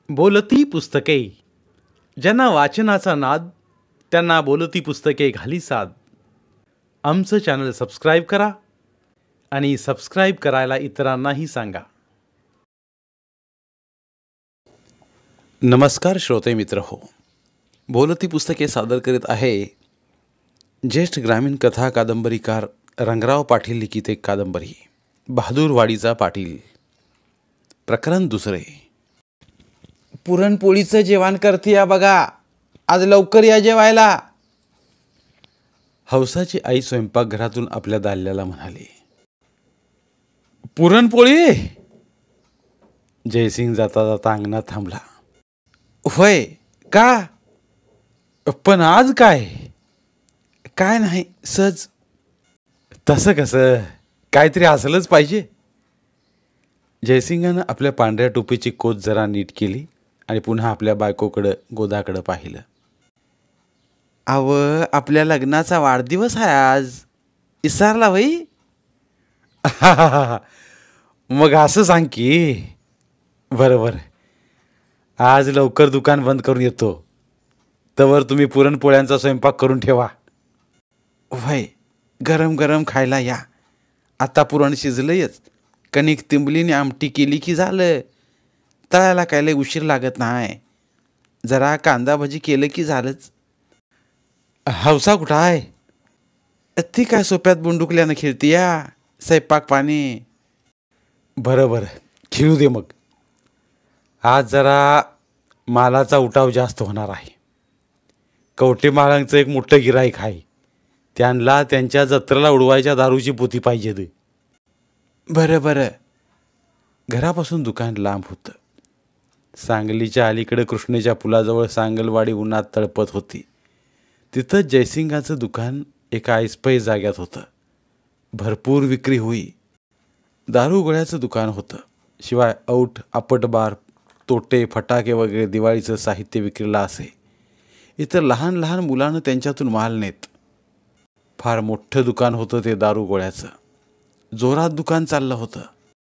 बोलती पुस्तके. ज्यांना वाचनाचा नाद त्यांना बोलती पुस्तके घाली साद. आमचं चॅनल सबस्क्राईब करा आणि सबस्क्राईब करायला इतरांनाही सांगा. नमस्कार श्रोते मित्र हो, बोलती पुस्तके सादर करीत आहे ज्येष्ठ ग्रामीण कथा कादंबरीकार रंगराव पाटील लिखित एक कादंबरी बहादूरवाडीचा पाटील. प्रकरण दुसरे. पुरणपोळीचं जेवण करते बघा, आज लवकर या जेवायला. हौसाची आई स्वयंपाकघरातून आपल्या दाल्याला म्हणाली. पुरणपोळी? जयसिंग जाता जाता अंगणात थांबला. होय का? पण आज काय? काय नाही, सहज. तसं कसं? काहीतरी असलंच पाहिजे. जयसिंगानं आपल्या पांढऱ्या टोपीची कोच जरा नीट केली आणि पुन्हा आपल्या बायकोकडं गोदाकडं पाहिलं. अव, आपल्या लग्नाचा वाढदिवस आहे आज, विसरला बाई. मग असं सांग की. बरोबर, आज लवकर दुकान बंद करून येतो, तवर तुम्ही पुरणपोळ्यांचा स्वयंपाक करून ठेवा. होय, गरम गरम खायला या. आता पुरण शिजलंयच, कणिक तिंबलीने आमटी केली की झालं. तळायला काय लय उशीर लागत नाही. जरा कांदा भजी केलं की झालंच. हौसा कुठं आहे? ती काय सोप्यात बुंडुकल्यानं खेळती या. स्वयंपाक पाणी. बरं खेळू दे मग. आज जरा मालाचा उठाव जास्त होणार आहे. कवटे माळांचं एक मोठं गिराईक आहे. त्यांना त्यांच्या जत्रेला उडवायच्या दारूची पोती पाहिजे. बरं. घरापासून दुकान लांब होतं. सांगलीच्या अलीकडे कृष्णेच्या पुलाजवळ सांगलवाडी उन्हात तळपत होती. तिथं जयसिंगाचं दुकान एका ऐसपैस जाग्यात होतं. भरपूर विक्री होई. दारू गोळ्याचं दुकान होतं. शिवाय औट, आपटबार, तोटे, फटाके वगैरे दिवाळीचं साहित्य विक्रीला असे. इतर लहान लहान मुलानं त्यांच्यातून माल नेत. फार मोठं दुकान होतं ते दारू गोळ्याचं. जोरात दुकान चाललं होतं.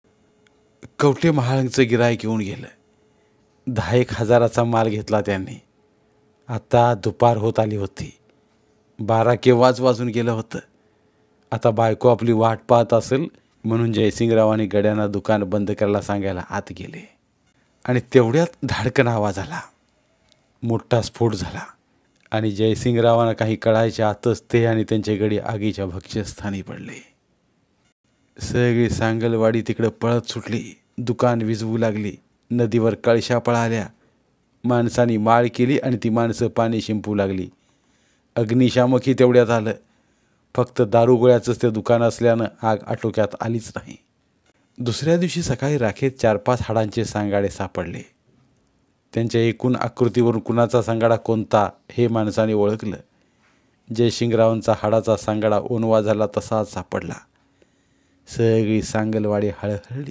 कवटे महाळंगचं गिराईक येऊन गेलं. 10,000 हजाराचा माल घेतला त्यांनी. आता दुपार होत आली होती. 12 केव्हाच वाजून गेलं होतं. आता बायको आपली वाट पाहत असेल म्हणून जयसिंगरावांनी गड्यांना दुकान बंद करायला सांगायला आत गेले. आणि तेवढ्यात धाडकन आवाज आला. मोठा स्फोट झाला आणि जयसिंगरावांना काही कळायच्या आतच ते आणि त्यांचे गडी आगीच्या भक्ष्यस्थानी पडले. सगळी सांगलवाडी तिकडं पळत सुटली. दुकान विझवू लागली. नदीवर कळशा पळाल्या. माणसांनी माळ केली आणि ती माणसं पाणी शिंपू लागली. अग्निशामकही तेवढ्यात आलं. फक्त दारूगोळ्याचंच ते दुकान असल्यानं आग आटोक्यात आलीच नाही. दुसऱ्या दिवशी सकाळी राखेत 4-5 हाडांचे सांगाडे सापडले. त्यांच्या एकूण आकृतीवरून कुणाचा सांगाडा कोणता हे माणसाने ओळखलं. जयसिंगरावांचा हाडाचा सांगाडा ओनवा झाला तसाच सापडला. सगळी सांगलवाडी हळहळली.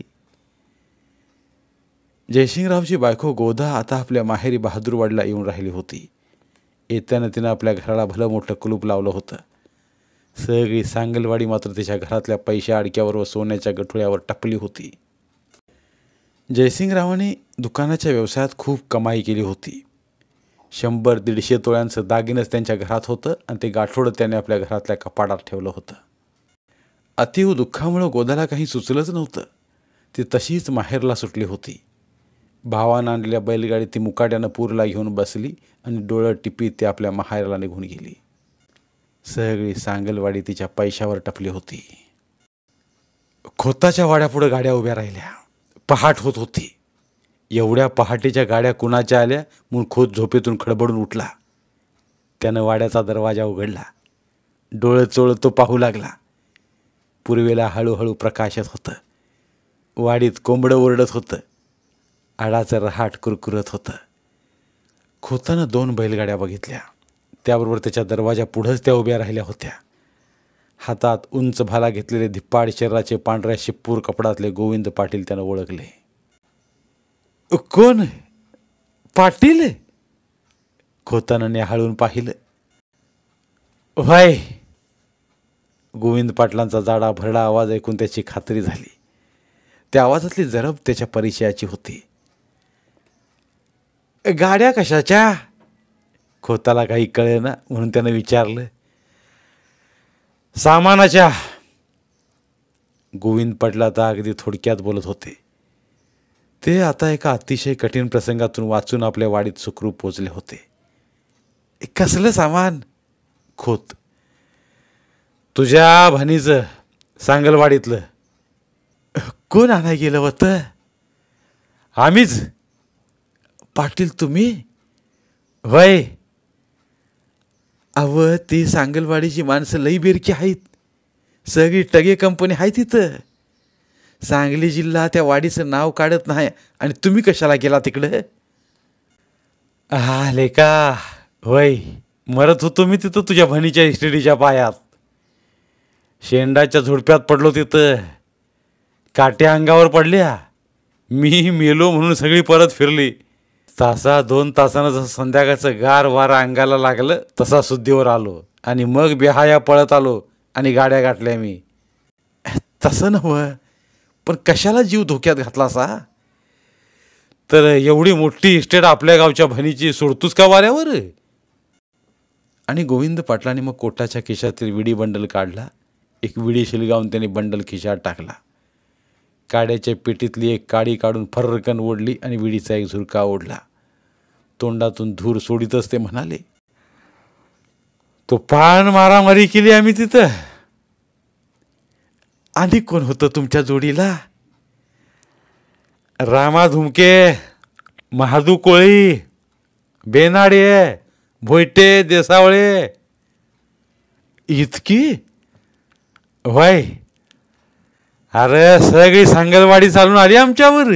जयसिंगरावची बायको गोदा आता आपल्या माहेरी बहादूरवाडीला येऊन राहिली होती. येत्यानं तिनं आपल्या घराला भलं मोठं कुलूप लावलं होतं. सगळी सांगलवाडी मात्र तिच्या घरातल्या पैशा अडक्यावर व सोन्याच्या गठोळ्यावर टपली होती. जयसिंगरावांनी दुकानाच्या व्यवसायात खूप कमाई केली होती. 100-150 तोळ्यांचं दागिनच त्यांच्या घरात होतं आणि ते गाठोडं त्याने आपल्या घरातल्या कपाटात ठेवलं होतं. अतिव दुःखामुळं गोदाला काही सुचलंच नव्हतं. ती तशीच माहेरला सुटली होती. भावानं आणलेल्या बैलगाडीत ती मुकाट्यानं पूरला घेऊन बसली आणि डोळं टिपीत ती आपल्या माहेरला निघून गेली. सगळी सांगलवाडी तिच्या पैशावर टपली होती. खोताच्या वाड्यापुढं गाड्या उभ्या राहिल्या. पहाट होत होती. एवढ्या पहाटेच्या गाड्या कुणाच्या आल्या म्हणून खोत झोपेतून खडबडून उठला. त्यानं वाड्याचा दरवाजा उघडला. डोळं चोळत तो पाहू लागला. पूर्वेला हळूहळू प्रकाश येत होतं. वाडीत कोंबडं ओरडत होतं. आडाचं रहाट कुरकुरत होतं. खोतानं 2 बैलगाड्या बघितल्या. त्याबरोबर त्याच्या दरवाजा पुढंच त्या उभ्या राहिल्या होत्या. हातात उंच भाला घेतलेले धिप्पाड शरीराचे पांढऱ्या शिप्पूर कपडातले गोविंद पाटील त्यानं ओळखले. कोण? पाटील? खोतानं न्याहाळून पाहिलं. व्हय. गोविंद पाटलांचा जाडा भरडा आवाज ऐकून त्याची खात्री झाली. त्या आवाजातली जरब त्याच्या परिचयाची होती. गाड्या कशाच्या? खोताला काही कळेना म्हणून त्यानं विचारलं. सामानाच्या. गोविंद पाटला तर अगदी थोडक्यात बोलत होते. ते आता एका अतिशय कठीण प्रसंगातून वाचून आपल्या वाडीत सुखरूप पोचले होते. कसलं सामान? खोत. तुझ्या भणीचं, सांगलवाडीतलं. कोण आणाय गेलं होतं? आम्हीच. पाटील तुम्ही? होय. अव ती सांगलवाडीची माणसं लई बेरकी आहेत. सगळी टगे कंपनी आहे तिथं. सांगली जिल्हा त्या वाडीचं नाव काढत नाही आणि तुम्ही कशाला गेला तिकडं? हा लेका, होय. मरत होतो मी तिथं तुझ्या भणीच्या इस्टेडीच्या पायात. शेंडाच्या झुडप्यात पडलो तिथं. काट्या अंगावर पडल्या. मी मेलो म्हणून सगळी परत फिरली. तासा 2 तासानं जसं संध्याकाळचं गार वारं अंगाला लागलं तसा शुद्धीवर आलो आणि मग बेहाया पळत आलो आणि गाड्या गाठल्या मी. तसं नव्हं, पण कशाला जीव धोक्यात घातला सा? तर एवढी मोठी इस्टेट आपल्या गावच्या भणीची सोडतूस का वाऱ्यावर? आणि गोविंद पाटलाने मग कोटाच्या खिशातील विडी बंडल काढला. एक विडी शिलगावून त्याने बंडल खिशात टाकला. काड्याच्या पेटीतली एक काडी काढून फर्रकन ओढली आणि विडीचा एक झुरका ओढला. तोंडातून धूर सोडीतच ते म्हणाले, तो पान मारामारी केली आम्ही तिथं. आणि कोण होतं तुमच्या जोडीला? रामा धुमके, महादू कोळी, बेनाडे, भोयटे, देसावळे. इतकी? होय. अरे सगळी सांगलवाडी चालून आली आमच्यावर.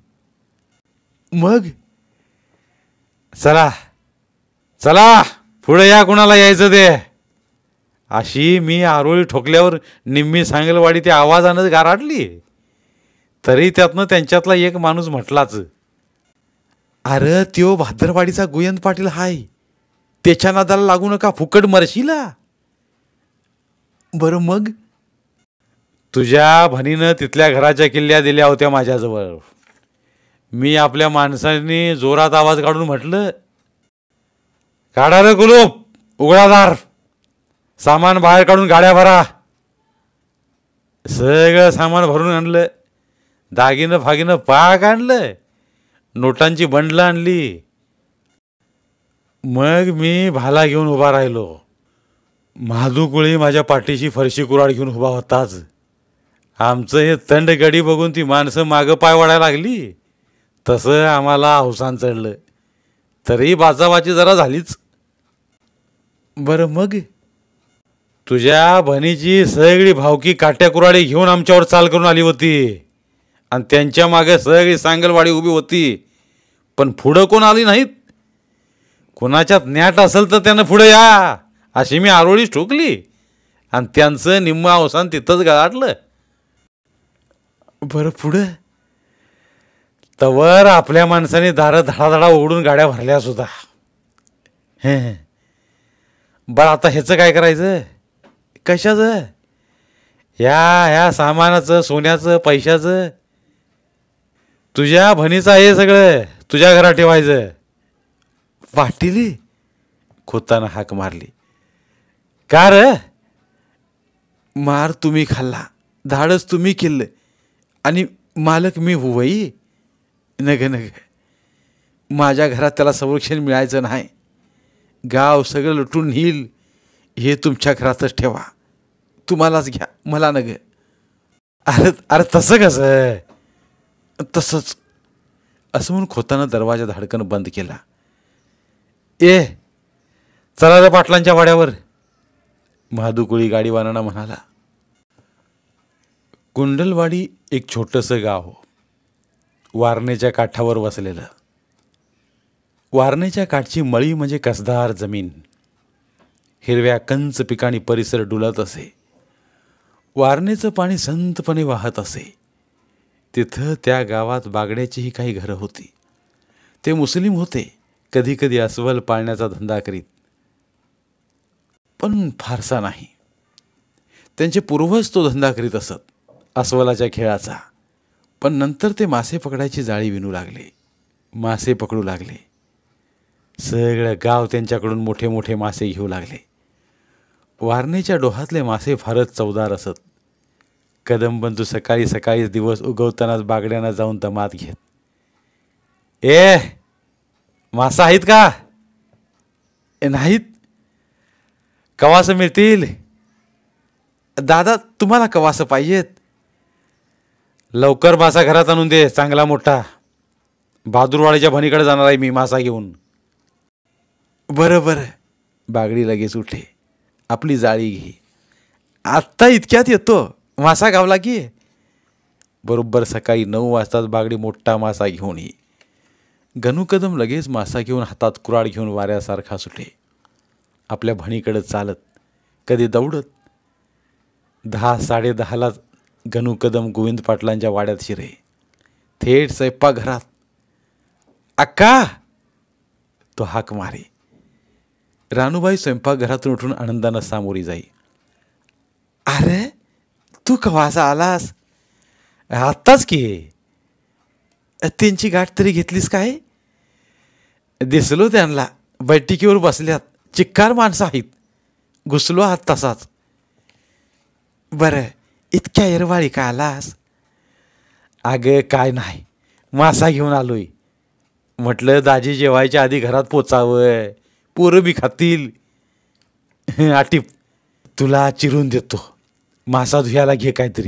मग चला चला पुढे या, कुणाला यायचं ते. अशी मी आरोळी ठोकल्यावर निम्मी सांगलवाडी त्या आवाजानंच गाराटली. तरी त्यातनं त्यांच्यातला एक माणूस म्हटलाच, अरे त्यो भाद्रवाडीचा गोविंद पाटील हाय, त्याच्या नादाला लागू नका, फुकट मरशीला. बरं मग? तुझ्या भणीनं तिथल्या घराच्या किल्ल्या दिल्या होत्या माझ्याजवळ. मी आपल्या माणसांनी जोरात आवाज काढून म्हटलं, काढा रे कुलूप, उघडादार, सामान बाहेर काढून गाड्या भरा. सगळं सामान भरून आणलं. दागिनं फागिनं पाक आणलं. नोटांची बंडलं आणली. मग मी भाला घेऊन उभा राहिलो. महादू कोळी माझ्या पाठीशी फरशी कुराड घेऊन उभा होताच. आमचं हे तंडगडी बघून ती माणसं मागं पाय वाढायला लागली. तसं आम्हाला अवसान चढलं. तरी बाचाबाची जरा झालीच. बरं मग? तुझ्या भणीची सगळी भावकी काट्या कुराडी घेऊन आमच्यावर चाल करून आली होती आणि त्यांच्या मागे सगळी सांगलवाडी उभी होती. पण पुढं कोण आली नाहीत. कोणाच्यात न्याट असेल तर त्यानं पुढं या अशी मी आरोळीच ठोकली आणि त्यांचं निम्म अवसान तिथंच गाठलं. बरं पुढं? तवर आपल्या माणसाने दारं धडाधडा उघडून गाड्या भरल्या सुद्धा. बरं आता ह्याचं काय करायचं? कशाचं? ह्या सामानाचं, सोन्याचं, पैशाचं? तुझ्या भणीचं हे सगळं तुझ्या घरात ठेवायचं. पाटील? खोतानं हाक मारली. का र? मार तुम्ही खाल्ला, धाडस तुम्ही केलं आणि मालक मी हुवई. नग नग, माझ्या घरात त्याला संरक्षण मिळायचं नाही. गाव सगळं लुटून नेईल. हे तुमच्या घरातच ठेवा. तुम्हालाच घ्या, मला नग. अरे अरे तसं कसं? तसंच असं म्हणून खोतानं दरवाजा धाडकन बंद केला. चला रे पाटलांच्या वाड्यावर, महादुकुळी गाडीवानांना म्हणाला. कुंडलवाडी एक छोटंसं गाव, वारणेच्या काठावर वसलेलं. वारणेच्या काठची मळी म्हणजे कसदार जमीन. हिरव्या कंच पिकाणी परिसर डुलत असे. वारणेचं पाणी संतपणे वाहत असे. तिथं त्या गावात बागड्याचीही काही घरं होती. ते मुस्लिम होते. कधी कधी अस्वल पाळण्याचा धंदा करीत, पण फारसा नाही. त्यांचे पूर्वज तो धंदा करीत असत, अस्वलाच्या खेळाचा. पण नंतर ते मासे पकडायची जाळी विणू लागले. मासे पकडू लागले. सगळं गाव त्यांच्याकडून मोठे मोठे मासे घेऊ लागले. वारणेच्या डोहातले मासे फारच चवदार असत. कदमबंधू सकाळी सकाळीच दिवस उगवतानाच बागड्यांना जाऊन दमात घेत. ए मासा आहेत का? नाहीत. कवास मिळतील? दादा तुम्हाला कवास पाहिजेत? लवकर मासा घरात आणून दे, चांगला मोठा. बहादूरवाडीच्या भणीकडे जाणार आहे मी मासा घेऊन. बरं बरं. बागडी लगेच उठे. आपली जाळी घे. आत्ता इतक्यात येतो, मासा गावला की. बरोबर सकाळी 9 वाजताच बागडी मोठा मासा घेऊन ये. गणू कदम लगेच मासा घेऊन हातात कुऱ्हाड घेऊन वाऱ्यासारखा सुटे. आपल्या भणीकडे चालत, कधी दौडत. 10-10:30लाच गणू कदम गोविंद पाटलांच्या वाड्यात शिरे. थेट स्वयंपाकघरात. अक्का, तो हाक मारे. रानूबाई स्वयंपाकघरातून उठून आनंदानं सामोरी जाई. अरे तू कवासा आलास? आत्ताच की. त्यांची गाठ तरी घेतलीस काय? दिसलो त्यांना, बैठकीवर बसल्यात. चिक्कार माणसं आहेत. घुसलो आत तसाच. बरं, इतक्या एरवाळी का आलास? अगं काय नाही, मासा घेऊन आलोय. म्हटलं दाजी जेवायच्या आधी घरात पोचावं, पोरं बी खातील. आटीप, तुला चिरून देतो. मासा धुयाला घे काहीतरी.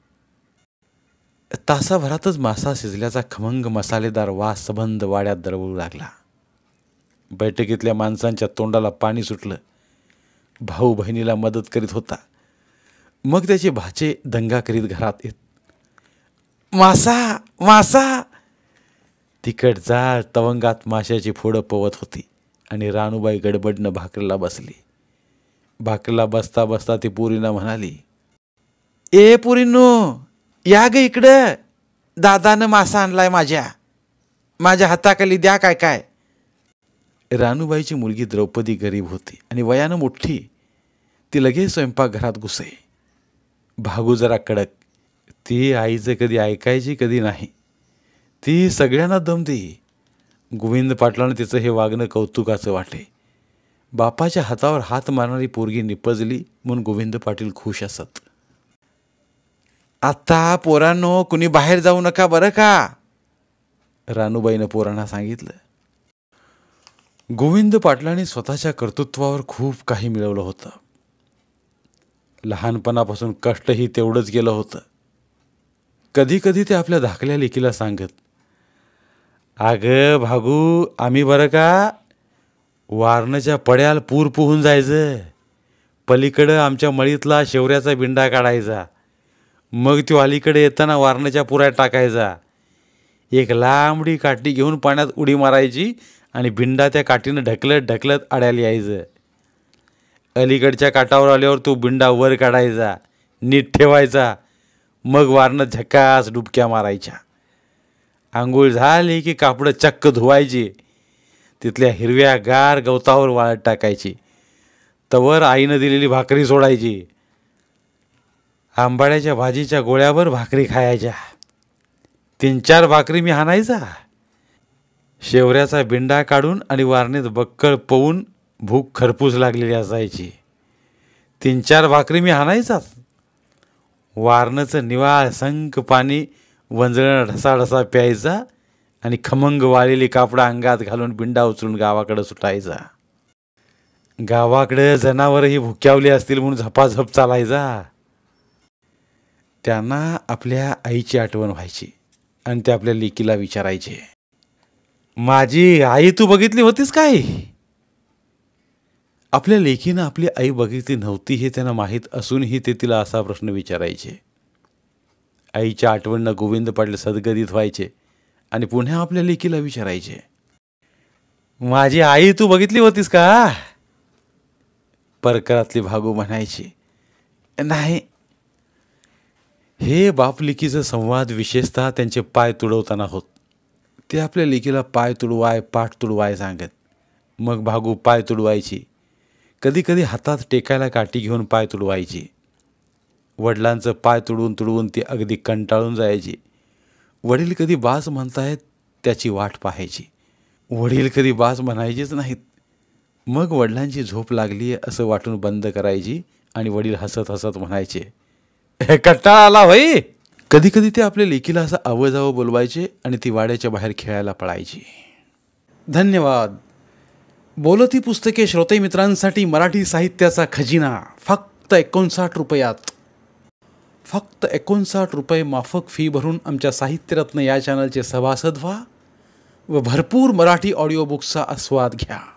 तासाभरातच मासा शिजल्याचा खमंग मसालेदार वास सबंध वाड्यात दरवळू लागला. बैठकीतल्या माणसांच्या तोंडाला पाणी सुटलं. भाऊ बहिणीला मदत करीत होता. मग त्याचे भाचे दंगा करीत घरात येत. मासा मासा. तिकट जाळ तवंगात माशाची फोडं पवत होती आणि रानूबाई गडबडनं भाकरीला बसली. भाकरीला बसता बसता ती पुरीनं म्हणाली, ए पुरींनो, या ग इकडं. दादानं मासा आणलाय माझ्या हाताखाली द्या काय काय. रानूबाईची मुलगी द्रौपदी गरीब होती आणि वयानं मोठी. ती लगेच स्वयंपाकघरात घुसे. भागू जरा कडक. ती आईचं कधी ऐकायची कधी नाही. ती सगळ्यांना दम दे. गोविंद पाटलानं तिचं हे वागणं कौतुकाचं वाटे. बापाच्या हातावर हात मारणारी पोरगी निपजली म्हणून गोविंद पाटील खुश असत. आता पोरांनो, कुणी बाहेर जाऊ नका बरं का, रानूबाईनं पोरांना सांगितलं. गोविंद पाटलांनी स्वतःच्या कर्तृत्वावर खूप काही मिळवलं होतं. लहानपणापासून कष्टही तेवढंच गेलं होतं. कधी कधी ते आपल्या धाकल्या लेकीला सांगत, अगं भागू, आम्ही बरं का वारणच्या पड्याला पूर पोहून जायचं. पलीकडं आमच्या मळीतला शेवऱ्याचा बिंडा काढायचा. मग तो अलीकडे येताना वारणच्या पुरात टाकायचा. एक लांबडी काठी घेऊन पाण्यात उडी मारायची आणि बिंडा त्या काठीनं ढकलत ढकलत आड्याला यायचं. अलीकडच्या काठावर आल्यावर तो बिंडा वर काढायचा, नीट ठेवायचा. मग वारणं झकास डुबक्या मारायच्या. आंघोळ झाली की कापडं चक्क धुवायची. तिथल्या हिरव्या गार गवतावर वाळत टाकायची. तवर आईनं दिलेली भाकरी सोडायची. आंबाड्याच्या भाजीच्या गोळ्यावर भाकरी खायच्या. 3-4 भाकरी मी हाणायचा. शेवऱ्याचा बिंडा काढून आणि वारणीत बक्कळ पवून भूक खरपूस लागलेली असायची. 3-4 भाकरी मी हाणायचाच. वारणचं निवाळ संक पाणी वंजळणं ढसाढसा प्यायचा आणि खमंग वाळलेली कापडं अंगात घालून बिंडा उचलून गावाकडं सुटायचा. गावाकडं जनावरही भुक्यावली असतील म्हणून झपाझप चालायचा. त्यांना आपल्या आईची आठवण व्हायची आणि ते आपल्या लेकीला विचारायचे, माझी आई तू बघितली होतीस काय? आपल्या लेकीनं आपली आई बघितली नव्हती हे त्यांना माहीत असूनही ते तिला असा प्रश्न विचारायचे. आईच्या आठवणीनं गोविंद पाटील सदगदित व्हायचे आणि पुन्हा आपल्या लेकीला विचारायचे, माझी आई तू बघितली होतीस का? परकरातली भागू म्हणायची, नाही. हे बाप लेकीचं संवाद विशेषतः त्यांचे पाय तुडवताना होत. ते आपल्या लेकीला पाय तुडवाय पाठ तुडवाय सांगत. मग भागू पाय तुडवायची. कधी कधी हातात टेकायला काठी घेऊन पाय तुडवायची. वडिलांचं पाय तुडवून तुडवून ती अगदी कंटाळून जायची. वडील कधी बास म्हणतायत त्याची वाट पाहायची. वडील कधी बास म्हणायचेच नाहीत. मग वडिलांची झोप लागली असं वाटून बंद करायची आणि वडील हसत हसत म्हणायचे, कंटाळा आला होई. कधी कधी ते आपल्या लेकीला असं आवाजावं बोलवायचे आणि ती वाड्याच्या बाहेर खेळायला पळायची. धन्यवाद. बोलती पुस्तके श्रोते मित्रांसाठी मराठी साहित्याचा खजिना फक्त 59 रुपयात. फक्त 59 रुपये माफक फी भरून आमच्या साहित्यरत्न या चॅनलचे सभासद व्हा व भरपूर मराठी ऑडिओ बुक्सचा आस्वाद घ्या.